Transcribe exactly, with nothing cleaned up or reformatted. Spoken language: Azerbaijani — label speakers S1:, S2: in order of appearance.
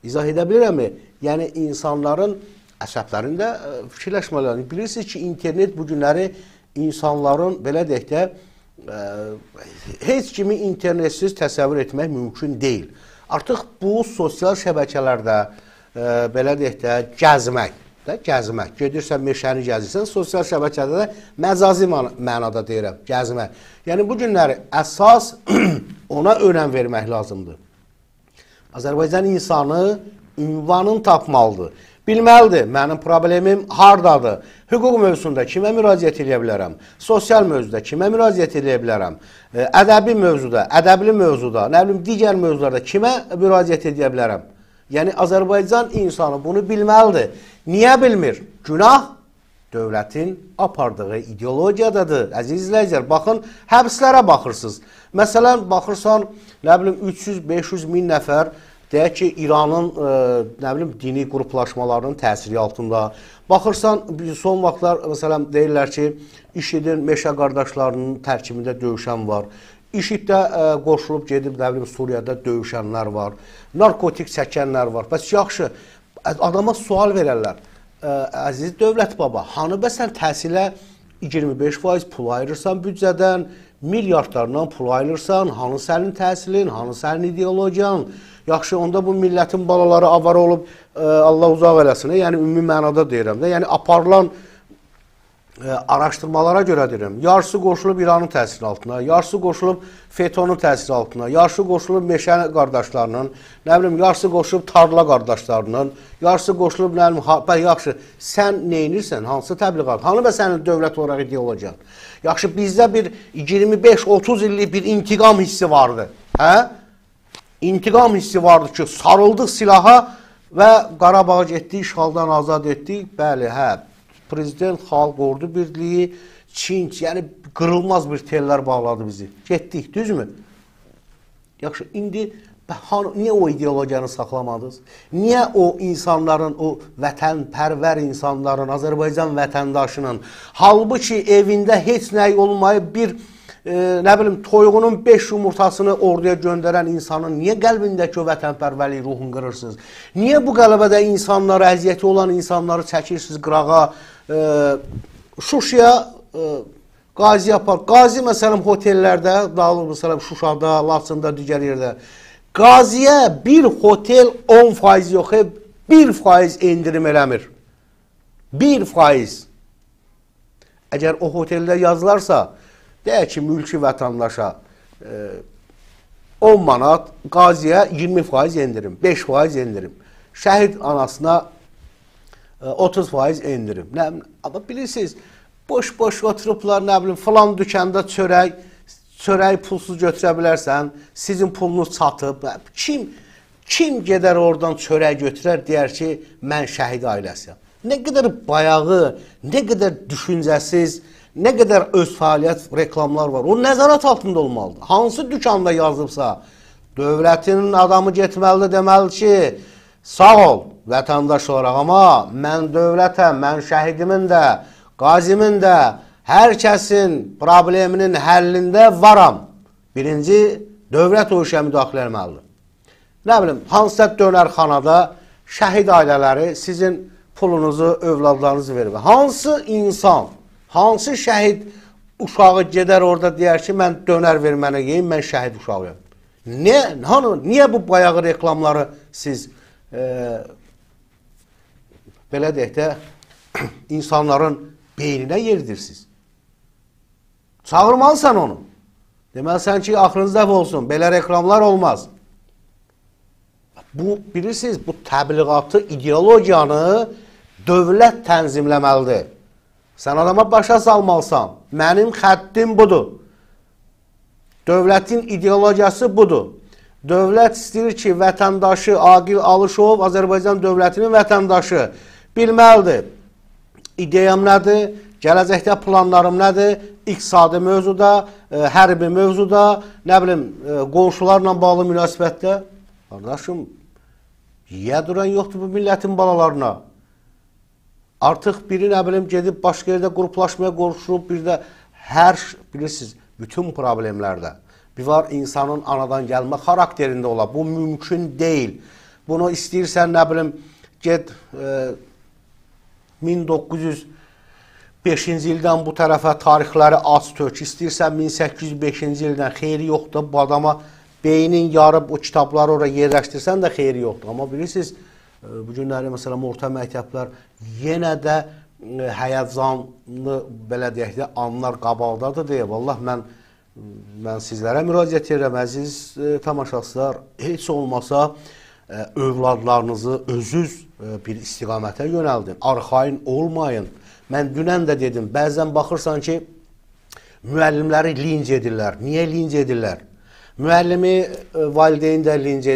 S1: İzah edə bilirəmmi? Yəni, insanların əsəblərində fikirləşmələrini. Bilirsiniz ki, internet bu günləri insanların, belə deyək də, heç kimi internetsiz təsəvvür etmək mümkün deyil. Artıq bu sosial şəbəkələrdə, belə deyək də, gəzmək, də, gəzmək. Gedirsən, meşəni gəzirsən, sosial şəbəkədə də məcazi mənada deyirəm, gəzmək. Yəni, bu günləri əsas ona önəm vermək lazımdır. Azərbaycan insanı ünvanın tapmalıdır. Bilməlidir, mənim problemim hardadır? Hüquq mövzusunda kimə müraciət edə bilərəm? Sosial mövzuda kimə müraciət edə bilərəm? Ədəbi mövzuda, ədəbli mövzuda, nə bilim, digər mövzularda kimə müraciət edə bilərəm? Yəni, Azərbaycan insanı bunu bilməlidir. Niyə bilmir? Günah dövlətin apardığı ideologiyadadır. Əziz izləyicilər, baxın, həbslərə baxırsınız. Məsələn, baxırsan, nə bilim, üç yüz beş yüz min nəfər deyək ki, İranın nə bilim, dini qruplaşmalarının təsiri altında. Baxırsan, son vaxtlar, məsələn, deyirlər ki, IŞİD-in Meşə qardaşlarının tərkibində döyüşən var. IŞİD-də qoşulub gedib, nə bilim, Suriyada döyüşənlər var. Narkotik çəkənlər var. Bəs yaxşı, adama sual verərlər. Əziz dövlət baba, hanı bə sən təhsilə iyirmi beş faiz pul ayırırsan büdcədən, milyardlarla pul ayırırsan, hanı sənin təhsilin, hanı sənin ideologiyan? Yaxşı, onda bu millətin balaları avara olub, Allah uzaq eləsin, yəni ümumi mənada deyirəm də, yəni aparılan araşdırmalara görə deyirəm, yarısı qoşulub İranın təsiri altına, yarısı qoşulub FETÖ-nün təsiri altına, yarısı qoşulub Meşə qardaşlarının, nə bilim, yarısı qoşulub Tarla qardaşlarının, yarısı qoşulub, nə bilim, yaxşı, sən neynirsən, hansı təbliğat, hanı və sənin dövlət olaraq ideologiyan? Yaxşı, bizdə bir iyirmi beş otuz illik bir intiqam hissi vardı, hə? İntiqam hissi vardı ki, sarıldıq silaha və Qarabağı getdik, işğaldan azad etdik, bəli, hə, Prezident, Xalq Ordu Birliyi, Çin, yəni qırılmaz bir tellər bağladı bizi. Getdik, düzmü? Yaxşı, indi niyə o ideologiyanı saxlamadınız? Niyə o insanların, o vətənpərvər insanların, Azərbaycan vətəndaşının, halbuki evində heç nəyi olmayıb bir, nə bilim, toyuğunun beş yumurtasını orduya göndərən insanın niyə qəlbindəki o vətənpərvərliyi ruhunu qırırsınız? Niyə bu qələbədə insanları, əziyyəti olan insanları çəkirsiniz qırağa? Şuşaya qazi yapar. Qazi, məsələn, hotellərdə, dağılır, məsələn, Şuşada, Laçında, digər yerdə. Qaziyə bir hotel on faiz yox, bir faiz endirim eləmir. bir faiz. Əgər o hoteldə yazılarsa, deyək ki, mülki vətəndaşa on manat, qaziyə iyirmi faiz endirim, beş faiz endirim. Şəhid anasına otuz faiz endirim. Amma bilirsiniz, boş-boş oturublar, nə bilim, filan dükanda çörək, çörək pulsuz götürə bilərsən, sizin pulunuz çatıb. Kim, kim gedər oradan çörək götürər, deyər ki, mən şəhid ailəsiyəm. Nə qədər bayağı, nə qədər düşüncəsiz, nə qədər öz fəaliyyət reklamlar var, o nəzarət altında olmalıdır. Hansı dükanda yazıbsa, dövlətin adamı getməlidir, deməli ki, sağ ol, vətəndaş olaraq, amma mən dövlətəm, mən şəhidimin də, qazimin də, hər kəsin probleminin həllində varam. Birinci, dövlət o işə müdaxilə etməlidir. Nə bilim, hansısa dönərxanada şəhid ailələri sizin pulunuzu, övladlarınızı verir. Hansı insan, hansı şəhid uşağı gedər orada deyər ki, mən dönər vermənə yeyim, mən şəhid uşağıyım. Niyə bu bayağı reklamları siz belə deyək də insanların beyninə yeridirsiniz? Çağırmalısan onu. Deməlisən ki, axırınız dəf olsun, belə reklamlar olmaz. Bu, bilirsiniz, bu təbliğatı, ideologiyanı dövlət tənzimləməlidir. Sən adama başa salmalısan, mənim xəttim budur. Dövlətin ideologiyası budur. Dövlət istəyir ki, vətəndaşı Aqil Alışov, Azərbaycan dövlətinin vətəndaşı bilməlidir. İdeyam nədir? Gələcəkdə planlarım nədir? İqtisadi mövzuda, hərbi mövzuda, nə bilim, qonşularla bağlı münasibətdə. Qardaşım, yiyə duran yoxdur bu millətin balalarına. Artıq biri, nə bilim, gedib başqa yerdə qruplaşmaya qoruşulub, bir də hər, bilirsiniz, bütün problemlərdə bir var insanın anadan gəlmə xarakterində ola. Bu mümkün deyil. Bunu istəyirsən, nə bilim, get e, min doqquz yüz beşinci ildən bu tərəfə tarixləri az tök, istəyirsən min səkkiz yüz beşinci ildən, xeyri yoxdur. Bu adama beynin yarıb o kitabları oraya yerləşdirsən də xeyri yoxdur. Amma bilirsiniz, bu günləri məsələn orta məktəblər yenə də həyəcanlı, belə deyək də, anlar qabaqdadır deyə. Vallah mən mən sizlərə müraciət edirəm, əziz tamaşaçılar, heç olmasa övladlarınızı özünüz bir istiqamətə yönəldin, arxayın olmayın. Mən dünən də dedim, bəzən baxırsan ki, müəllimləri linc edirlər. Niyə linc edirlər? Müəllimi valideyn də linc edirlər.